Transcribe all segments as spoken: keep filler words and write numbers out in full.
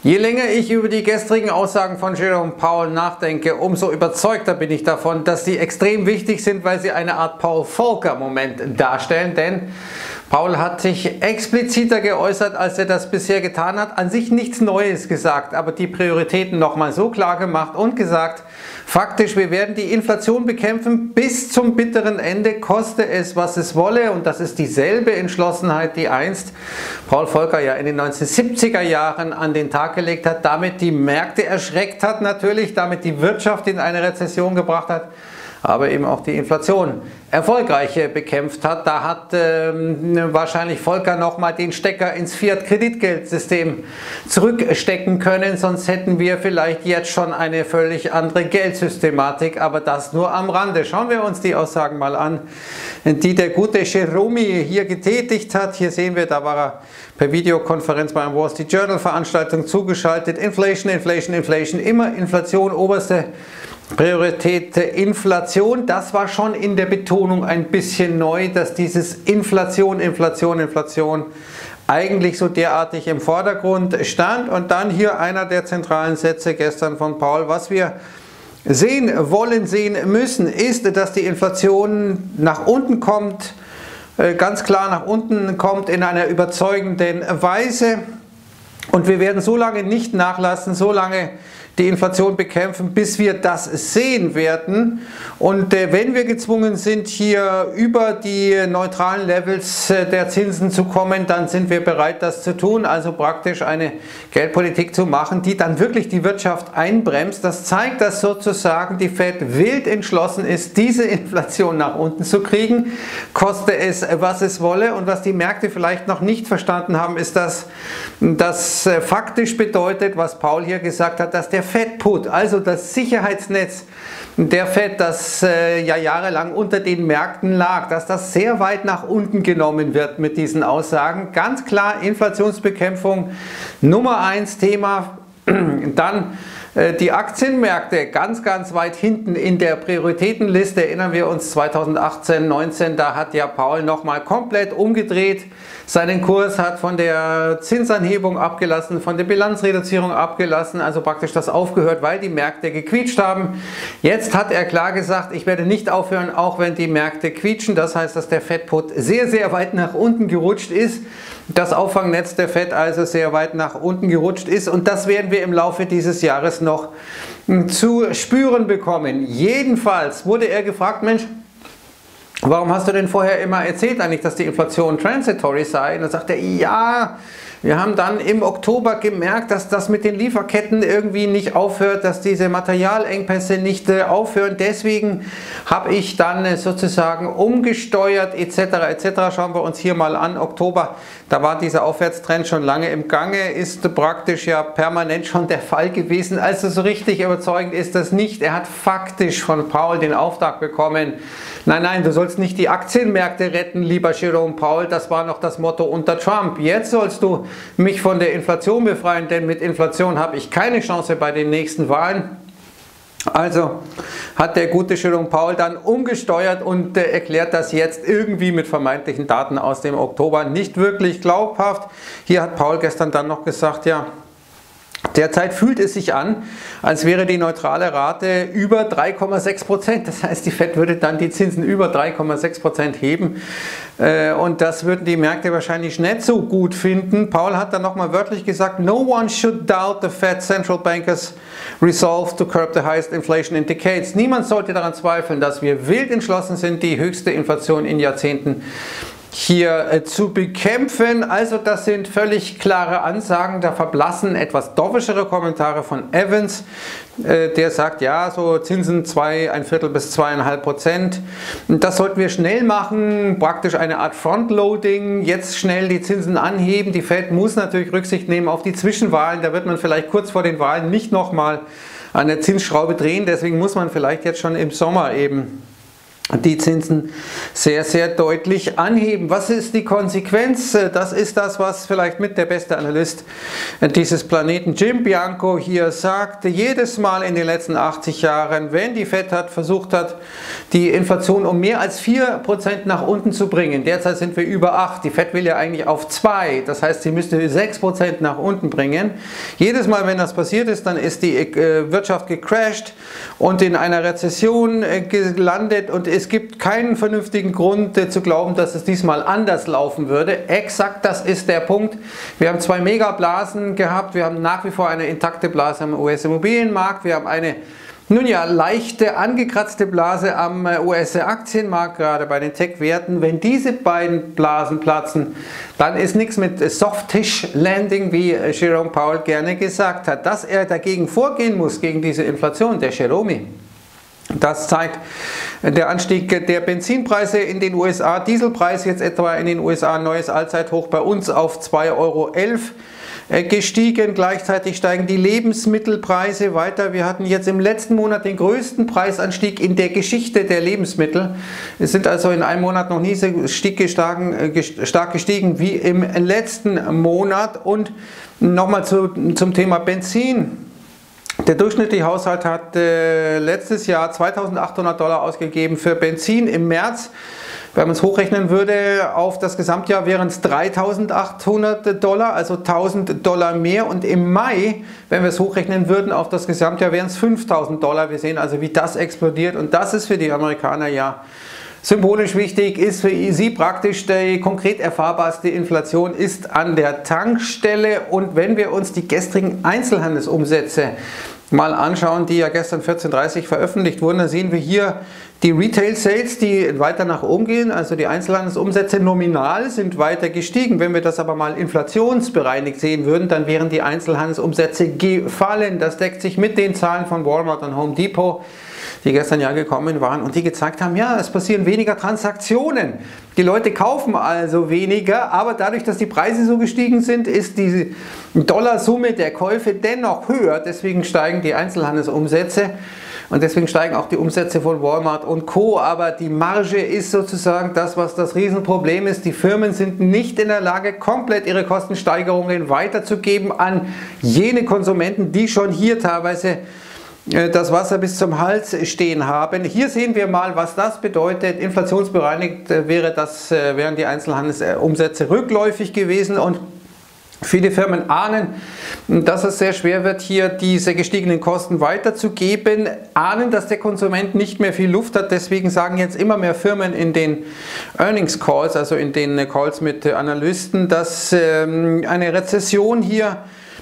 Je länger ich über die gestrigen Aussagen von Jerome Powell nachdenke, umso überzeugter bin ich davon, dass sie extrem wichtig sind, weil sie eine Art Paul-Volcker-Moment darstellen. Denn Powell hat sich expliziter geäußert, als er das bisher getan hat. An sich nichts Neues gesagt, aber die Prioritäten nochmal so klar gemacht und gesagt, faktisch, wir werden die Inflation bekämpfen bis zum bitteren Ende, koste es, was es wolle. Und das ist dieselbe Entschlossenheit, die einst Paul Volcker ja in den neunzehnhundertsiebziger Jahren an den Tag gelegt hat, damit die Märkte erschreckt hat natürlich, damit die Wirtschaft in eine Rezession gebracht hat, aber eben auch die Inflation erfolgreich bekämpft hat. Da hat ähm, wahrscheinlich Volcker nochmal den Stecker ins Fiat-Kreditgeldsystem zurückstecken können, sonst hätten wir vielleicht jetzt schon eine völlig andere Geldsystematik, aber das nur am Rande. Schauen wir uns die Aussagen mal an, die der gute Jerome hier getätigt hat. Hier sehen wir, da war er per Videokonferenz bei einer Wall Street Journal Veranstaltung zugeschaltet. Inflation, Inflation, Inflation, immer Inflation, oberste Priorität Inflation. Das war schon in der Betonung ein bisschen neu, dass dieses Inflation, Inflation, Inflation eigentlich so derartig im Vordergrund stand. Und dann hier einer der zentralen Sätze gestern von Paul: Was wir sehen wollen, sehen müssen, ist, dass die Inflation nach unten kommt, ganz klar nach unten kommt in einer überzeugenden Weise. Und wir werden so lange nicht nachlassen, so lange die Inflation bekämpfen, bis wir das sehen werden. Und äh, wenn wir gezwungen sind, hier über die neutralen Levels äh, der Zinsen zu kommen, dann sind wir bereit, das zu tun. Also praktisch eine Geldpolitik zu machen, die dann wirklich die Wirtschaft einbremst. Das zeigt, dass sozusagen die Fed wild entschlossen ist, diese Inflation nach unten zu kriegen, koste es, was es wolle. Und was die Märkte vielleicht noch nicht verstanden haben, ist, dass das äh, faktisch bedeutet, was Paul hier gesagt hat, dass der Fed Put, also das Sicherheitsnetz der Fed, das äh, ja jahrelang unter den Märkten lag, dass das sehr weit nach unten genommen wird mit diesen Aussagen. Ganz klar Inflationsbekämpfung Nummer eins Thema. Dann äh, die Aktienmärkte ganz, ganz weit hinten in der Prioritätenliste. Erinnern wir uns zweitausendachtzehn, neunzehn, da hat ja Paul nochmal komplett umgedreht. Seinen Kurs hat von der Zinsanhebung abgelassen, von der Bilanzreduzierung abgelassen, also praktisch das aufgehört, weil die Märkte gequietscht haben. Jetzt hat er klar gesagt, ich werde nicht aufhören, auch wenn die Märkte quietschen. Das heißt, dass der Fed-Put sehr, sehr weit nach unten gerutscht ist. Das Auffangnetz der Fed also sehr weit nach unten gerutscht ist. Und das werden wir im Laufe dieses Jahres noch zu spüren bekommen. Jedenfalls wurde er gefragt, Mensch, warum hast du denn vorher immer erzählt eigentlich, dass die Inflation transitory sei? Und dann sagt er, ja, wir haben dann im Oktober gemerkt, dass das mit den Lieferketten irgendwie nicht aufhört, dass diese Materialengpässe nicht aufhören. Deswegen habe ich dann sozusagen umgesteuert et cetera et cetera. Schauen wir uns hier mal an, Oktober, da war dieser Aufwärtstrend schon lange im Gange, ist praktisch ja permanent schon der Fall gewesen. Also so richtig überzeugend ist das nicht. Er hat faktisch von Paul den Auftrag bekommen, nein, nein, du sollst nicht die Aktienmärkte retten, lieber Jerome Powell, das war noch das Motto unter Trump. Jetzt sollst du mich von der Inflation befreien, denn mit Inflation habe ich keine Chance bei den nächsten Wahlen. Also hat der gute Jerome Powell dann umgesteuert und äh, erklärt das jetzt irgendwie mit vermeintlichen Daten aus dem Oktober nicht wirklich glaubhaft. Hier hat Paul gestern dann noch gesagt, ja, derzeit fühlt es sich an, als wäre die neutrale Rate über drei Komma sechs Prozent. Das heißt, die Fed würde dann die Zinsen über drei Komma sechs Prozent heben. Und das würden die Märkte wahrscheinlich nicht so gut finden. Paul hat dann nochmal wörtlich gesagt, no one should doubt the Fed Central Bankers resolve to curb the highest inflation in decades. Niemand sollte daran zweifeln, dass wir wild entschlossen sind, die höchste Inflation in Jahrzehnten hier äh, zu bekämpfen. Also das sind völlig klare Ansagen. Da verblassen etwas doffischere Kommentare von Evans, äh, der sagt, ja, so Zinsen zwei, ein Viertel bis zweieinhalb Prozent. Das sollten wir schnell machen, praktisch eine Art Frontloading, jetzt schnell die Zinsen anheben. Die Fed muss natürlich Rücksicht nehmen auf die Zwischenwahlen. Da wird man vielleicht kurz vor den Wahlen nicht nochmal an der Zinsschraube drehen. Deswegen muss man vielleicht jetzt schon im Sommer eben die Zinsen sehr, sehr deutlich anheben. Was ist die Konsequenz? Das ist das, was vielleicht mit der beste Analyst dieses Planeten, Jim Bianco, hier sagt. Jedes Mal in den letzten achtzig Jahren, wenn die Fed hat, versucht hat, die Inflation um mehr als vier Prozent nach unten zu bringen. Derzeit sind wir über acht. Die Fed will ja eigentlich auf zwei. Das heißt, sie müsste sechs Prozent nach unten bringen. Jedes Mal, wenn das passiert ist, dann ist die äh, Wirtschaft gecrashed und in einer Rezession äh, gelandet, und es gibt keinen vernünftigen Grund äh, zu glauben, dass es diesmal anders laufen würde. Exakt das ist der Punkt. Wir haben zwei Megablasen gehabt, wir haben nach wie vor eine intakte Blase am U S-Immobilienmarkt, wir haben eine, nun ja, leichte angekratzte Blase am U S-Aktienmarkt, gerade bei den Tech-Werten. Wenn diese beiden Blasen platzen, dann ist nichts mit Soft-Tish-Landing, wie Jerome Powell gerne gesagt hat. Dass er dagegen vorgehen muss, gegen diese Inflation, der Jerome, das zeigt der Anstieg der Benzinpreise in den U S A, Dieselpreis jetzt etwa in den U S A, neues Allzeithoch, bei uns auf zwei Euro elf gestiegen. Gleichzeitig steigen die Lebensmittelpreise weiter. Wir hatten jetzt im letzten Monat den größten Preisanstieg in der Geschichte der Lebensmittel. Es sind also in einem Monat noch nie so stark gestiegen wie im letzten Monat. Und nochmal zu, zum Thema Benzin. Der durchschnittliche Haushalt hat äh, letztes Jahr zweitausendachthundert Dollar ausgegeben für Benzin im März. Wenn man es hochrechnen würde auf das Gesamtjahr, wären es dreitausendachthundert Dollar, also tausend Dollar mehr. Und im Mai, wenn wir es hochrechnen würden auf das Gesamtjahr, wären es fünftausend Dollar. Wir sehen also, wie das explodiert. Und das ist für die Amerikaner ja symbolisch wichtig, ist für sie praktisch die konkret erfahrbarste Inflation ist an der Tankstelle. Und wenn wir uns die gestrigen Einzelhandelsumsätze mal anschauen, die ja gestern vierzehn Uhr dreißig veröffentlicht wurden, dann sehen wir hier die Retail Sales, die weiter nach oben gehen, also die Einzelhandelsumsätze nominal sind weiter gestiegen. Wenn wir das aber mal inflationsbereinigt sehen würden, dann wären die Einzelhandelsumsätze gefallen. Das deckt sich mit den Zahlen von Walmart und Home Depot, die gestern ja gekommen waren und die gezeigt haben, ja, es passieren weniger Transaktionen. Die Leute kaufen also weniger, aber dadurch, dass die Preise so gestiegen sind, ist die Dollarsumme der Käufe dennoch höher. Deswegen steigen die Einzelhandelsumsätze und deswegen steigen auch die Umsätze von Walmart und Co. Aber die Marge ist sozusagen das, was das Riesenproblem ist. Die Firmen sind nicht in der Lage, komplett ihre Kostensteigerungen weiterzugeben an jene Konsumenten, die schon hier teilweise das Wasser bis zum Hals stehen haben. Hier sehen wir mal, was das bedeutet. Inflationsbereinigt wäre das, wären die Einzelhandelsumsätze rückläufig gewesen, und viele Firmen ahnen, dass es sehr schwer wird, hier diese gestiegenen Kosten weiterzugeben, ahnen, dass der Konsument nicht mehr viel Luft hat. Deswegen sagen jetzt immer mehr Firmen in den Earnings Calls, also in den Calls mit Analysten, dass eine Rezession hier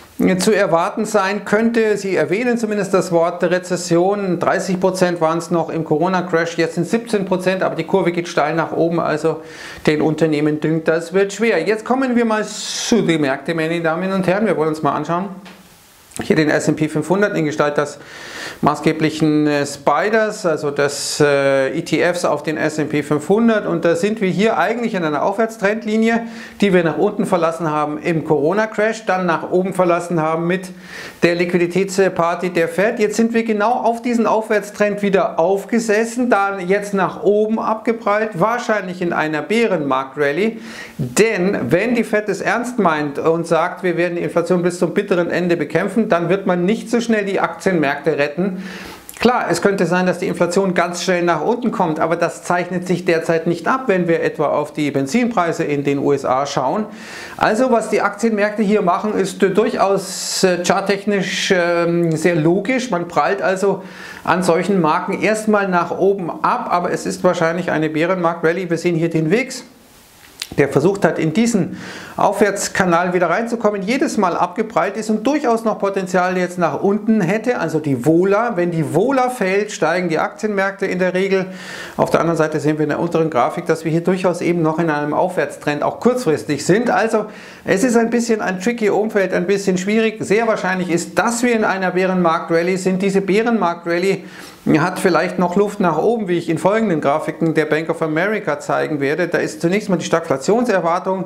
zu erwarten sein könnte. Sie erwähnen zumindest das Wort Rezession. dreißig Prozent waren es noch im Corona-Crash, jetzt sind siebzehn Prozent, aber die Kurve geht steil nach oben, also den Unternehmen dünkt, das wird schwer. Jetzt kommen wir mal zu den Märkten, meine Damen und Herren. Wir wollen uns mal anschauen. Hier den S und P fünfhundert in Gestalt des maßgeblichen äh, Spiders, also des äh, E T Fs auf den S und P fünfhundert, und da sind wir hier eigentlich in einer Aufwärtstrendlinie, die wir nach unten verlassen haben im Corona-Crash, dann nach oben verlassen haben mit der Liquiditätsparty der Fed. Jetzt sind wir genau auf diesen Aufwärtstrend wieder aufgesessen, dann jetzt nach oben abgeprallt, wahrscheinlich in einer Bärenmarkt-Rallye, denn wenn die Fed es ernst meint und sagt, wir werden die Inflation bis zum bitteren Ende bekämpfen, dann wird man nicht so schnell die Aktienmärkte retten. Klar, es könnte sein, dass die Inflation ganz schnell nach unten kommt, aber das zeichnet sich derzeit nicht ab, wenn wir etwa auf die Benzinpreise in den U S A schauen. Also was die Aktienmärkte hier machen, ist durchaus charttechnisch sehr logisch. Man prallt also an solchen Marken erstmal nach oben ab, aber es ist wahrscheinlich eine Bärenmarkt-Rallye. Wir sehen hier den W I X, der versucht hat, in diesen Aufwärtskanal wieder reinzukommen, jedes Mal abgeprallt ist und durchaus noch Potenzial jetzt nach unten hätte, also die Vola. Wenn die Vola fällt, steigen die Aktienmärkte in der Regel. Auf der anderen Seite sehen wir in der unteren Grafik, dass wir hier durchaus eben noch in einem Aufwärtstrend auch kurzfristig sind. Also es ist ein bisschen ein tricky Umfeld, ein bisschen schwierig. Sehr wahrscheinlich ist, dass wir in einer Bärenmarkt-Rallye sind. Diese Bärenmarkt-Rallye hat vielleicht noch Luft nach oben, wie ich in folgenden Grafiken der Bank of America zeigen werde. Da ist zunächst mal die Stagflationserwartung,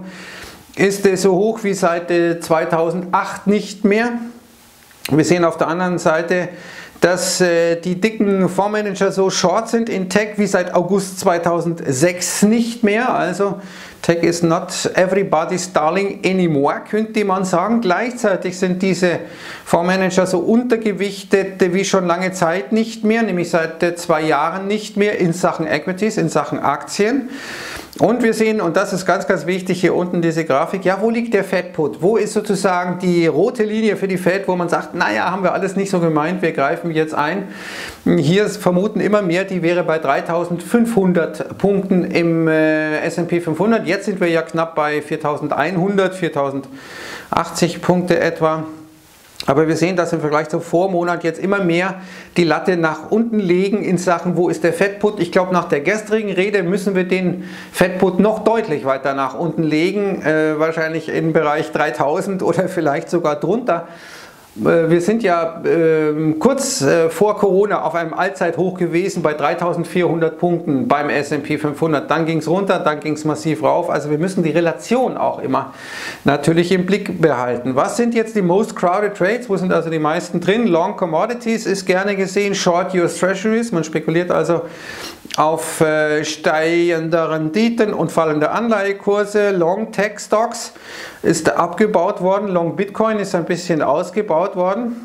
ist so hoch wie seit zweitausendacht nicht mehr. Wir sehen auf der anderen Seite, dass äh, die dicken Fondsmanager so short sind in Tech wie seit August zweitausendsechs nicht mehr. Also Tech is not everybody's darling anymore, könnte man sagen. Gleichzeitig sind diese Fondsmanager so untergewichtet wie schon lange Zeit nicht mehr, nämlich seit äh, zwei Jahren nicht mehr in Sachen Equities, in Sachen Aktien. Und wir sehen, und das ist ganz, ganz wichtig, hier unten diese Grafik, ja, wo liegt der Fed-Put? Wo ist sozusagen die rote Linie für die Fed, wo man sagt, naja, haben wir alles nicht so gemeint, wir greifen jetzt ein. Hier vermuten immer mehr, die wäre bei dreitausendfünfhundert Punkten im äh, S und P fünfhundert. Jetzt sind wir ja knapp bei viertausendeinhundert, viertausendachtzig Punkte etwa. Aber wir sehen, dass im Vergleich zum Vormonat jetzt immer mehr die Latte nach unten legen in Sachen, wo ist der Fed-Put. Ich glaube, nach der gestrigen Rede müssen wir den Fed-Put noch deutlich weiter nach unten legen, äh, wahrscheinlich im Bereich dreitausend oder vielleicht sogar drunter. Wir sind ja äh, kurz äh, vor Corona auf einem Allzeithoch gewesen bei dreitausendvierhundert Punkten beim S und P fünfhundert. Dann ging es runter, dann ging es massiv rauf. Also wir müssen die Relation auch immer natürlich im Blick behalten. Was sind jetzt die most crowded trades? Wo sind also die meisten drin? Long Commodities ist gerne gesehen, Short U S Treasuries. Man spekuliert also auf äh, steigende Renditen und fallende Anleihekurse. Long Tech Stocks ist abgebaut worden. Long Bitcoin ist ein bisschen ausgebaut worden.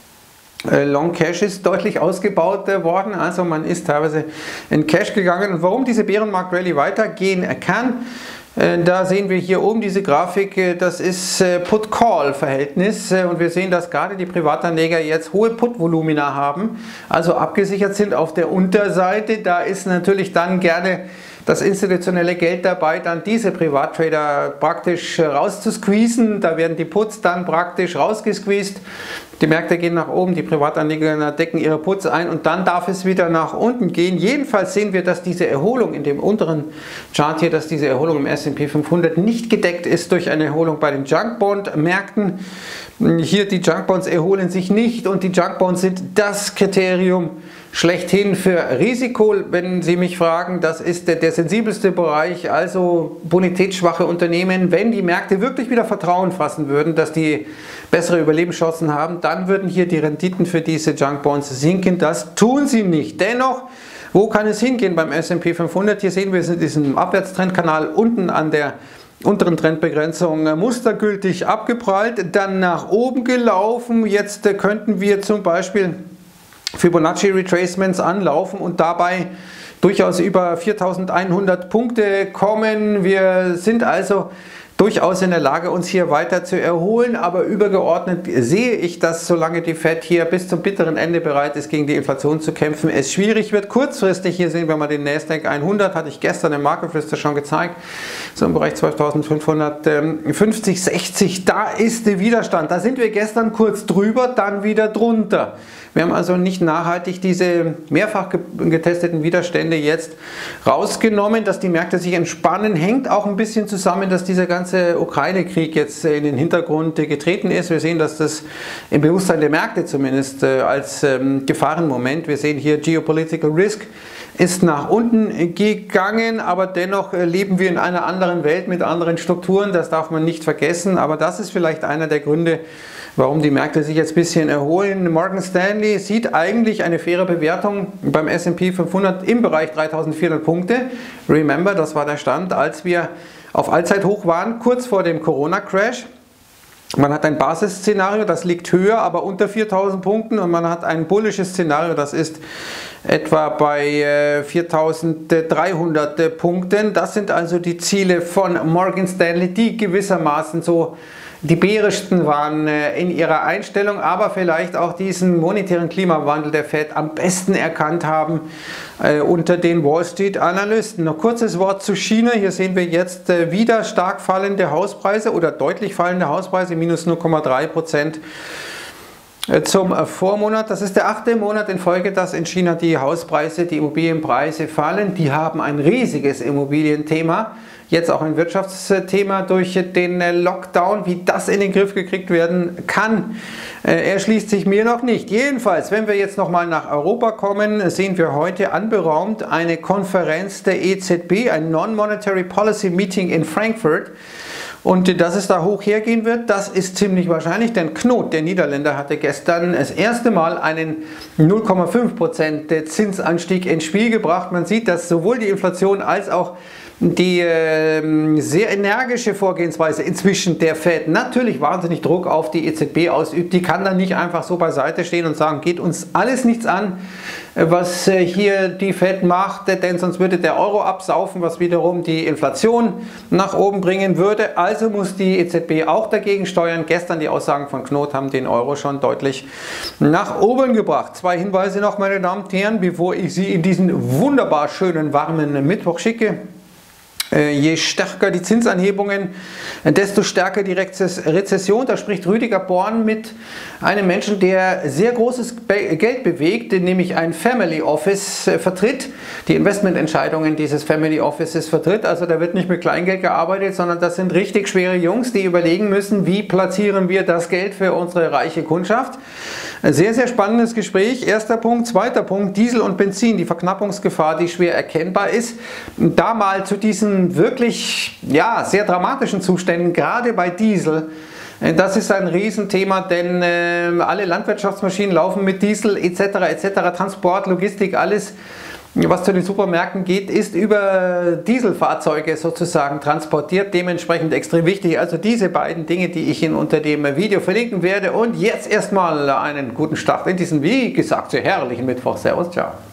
Long Cash ist deutlich ausgebaut worden, also man ist teilweise in Cash gegangen. Und warum diese Bärenmarkt-Rallye weitergehen kann, da sehen wir hier oben diese Grafik, das ist Put-Call-Verhältnis und wir sehen, dass gerade die Privatanleger jetzt hohe Put-Volumina haben, also abgesichert sind auf der Unterseite. Da ist natürlich dann gerne das institutionelle Geld dabei, dann diese Privattrader praktisch rauszusqueezen. Da werden die Puts dann praktisch rausgesqueezed. Die Märkte gehen nach oben, die Privatanleger decken ihre Puts ein und dann darf es wieder nach unten gehen. Jedenfalls sehen wir, dass diese Erholung in dem unteren Chart hier, dass diese Erholung im S und P fünfhundert nicht gedeckt ist durch eine Erholung bei den Junk-Bond-Märkten. Hier die Junk-Bonds erholen sich nicht und die Junk-Bonds sind das Kriterium schlechthin für Risiko, wenn Sie mich fragen. Das ist der, der sensibelste Bereich, also bonitätsschwache Unternehmen. Wenn die Märkte wirklich wieder Vertrauen fassen würden, dass die bessere Überlebenschancen haben, dann würden hier die Renditen für diese Junk-Bonds sinken. Das tun sie nicht. Dennoch, wo kann es hingehen beim S und P fünfhundert? Hier sehen wir es in diesem Abwärtstrendkanal unten an der unteren Trendbegrenzung mustergültig abgeprallt, dann nach oben gelaufen. Jetzt könnten wir zum Beispiel Fibonacci Retracements anlaufen und dabei durchaus über viertausendeinhundert Punkte kommen. Wir sind also durchaus in der Lage, uns hier weiter zu erholen, aber übergeordnet sehe ich, dass solange die Fed hier bis zum bitteren Ende bereit ist, gegen die Inflation zu kämpfen, es schwierig wird. Kurzfristig, hier sehen wir mal den Nasdaq hundert, hatte ich gestern im Market Frister schon gezeigt, so im Bereich zwölftausendfünfhundertfünfzig, sechzig, da ist der Widerstand. Da sind wir gestern kurz drüber, dann wieder drunter. Wir haben also nicht nachhaltig diese mehrfach getesteten Widerstände jetzt rausgenommen. Dass die Märkte sich entspannen, hängt auch ein bisschen zusammen, dass dieser ganze Ukraine-Krieg jetzt in den Hintergrund getreten ist. Wir sehen, dass das im Bewusstsein der Märkte zumindest als Gefahrenmoment, wir sehen hier Geopolitical Risk, ist nach unten gegangen, aber dennoch leben wir in einer anderen Welt mit anderen Strukturen, das darf man nicht vergessen, aber das ist vielleicht einer der Gründe, warum die Märkte sich jetzt ein bisschen erholen. Morgan Stanley sieht eigentlich eine faire Bewertung beim S und P fünfhundert im Bereich dreitausendvierhundert Punkte. Remember, das war der Stand, als wir auf Allzeithoch waren, kurz vor dem Corona-Crash. Man hat ein Basisszenario, das liegt höher, aber unter viertausend Punkten und man hat ein bullisches Szenario, das ist etwa bei viertausenddreihundert Punkten. Das sind also die Ziele von Morgan Stanley, die gewissermaßen so die bärischsten waren in ihrer Einstellung, aber vielleicht auch diesen monetären Klimawandel der Fed am besten erkannt haben äh, unter den Wall Street Analysten. Noch kurzes Wort zu China. Hier sehen wir jetzt äh, wieder stark fallende Hauspreise oder deutlich fallende Hauspreise, minus null Komma drei Prozent. Zum Vormonat, das ist der achte Monat in Folge, dass in China die Hauspreise, die Immobilienpreise fallen. Die haben ein riesiges Immobilienthema, jetzt auch ein Wirtschaftsthema durch den Lockdown. Wie das in den Griff gekriegt werden kann, erschließt sich mir noch nicht. Jedenfalls, wenn wir jetzt nochmal nach Europa kommen, sehen wir heute anberaumt eine Konferenz der E Z B, ein Non-Monetary Policy Meeting in Frankfurt. Und dass es da hoch hergehen wird, das ist ziemlich wahrscheinlich, denn Knot, der Niederländer, hatte gestern das erste Mal einen null Komma fünf Prozent Zinsanstieg ins Spiel gebracht. Man sieht, dass sowohl die Inflation als auch die äh, sehr energische Vorgehensweise inzwischen der Fed natürlich wahnsinnig Druck auf die E Z B ausübt. Die kann dann nicht einfach so beiseite stehen und sagen, geht uns alles nichts an, was äh, hier die Fed macht, denn sonst würde der Euro absaufen, was wiederum die Inflation nach oben bringen würde. Also muss die E Z B auch dagegen steuern. Gestern die Aussagen von Knot haben den Euro schon deutlich nach oben gebracht. Zwei Hinweise noch, meine Damen und Herren, bevor ich Sie in diesen wunderbar schönen, warmen Mittwoch schicke. Je stärker die Zinsanhebungen, desto stärker die Rezession. Da spricht Rüdiger Born mit einem Menschen, der sehr großes Geld bewegt, nämlich ein Family Office vertritt, die Investmententscheidungen dieses Family Offices vertritt. Also da wird nicht mit Kleingeld gearbeitet, sondern das sind richtig schwere Jungs, die überlegen müssen, wie platzieren wir das Geld für unsere reiche Kundschaft. Sehr, sehr spannendes Gespräch. Erster Punkt. Zweiter Punkt, Diesel und Benzin, die Verknappungsgefahr, die schwer erkennbar ist. Da mal zu diesen wirklich ja, sehr dramatischen Zuständen, gerade bei Diesel. Das ist ein Riesenthema, denn äh, alle Landwirtschaftsmaschinen laufen mit Diesel et cetera et cetera. Transport, Logistik, alles, was zu den Supermärkten geht, ist über Dieselfahrzeuge sozusagen transportiert, dementsprechend extrem wichtig. Also diese beiden Dinge, die ich Ihnen unter dem Video verlinken werde. Und jetzt erstmal einen guten Start in diesen, wie gesagt, sehr herrlichen Mittwoch. Servus, ciao.